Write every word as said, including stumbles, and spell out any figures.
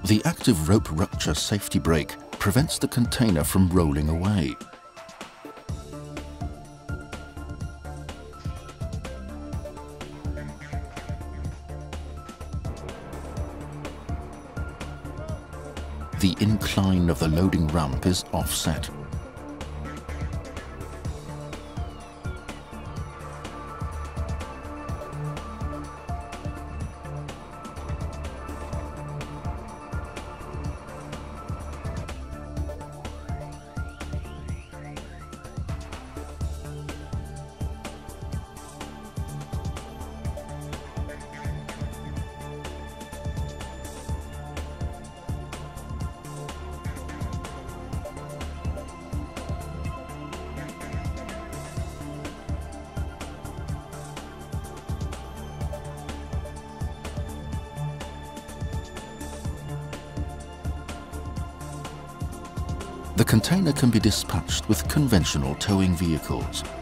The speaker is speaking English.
The active rope rupture safety brake prevents the container from rolling away. The incline of the loading ramp is offset. The container can be dispatched with conventional towing vehicles.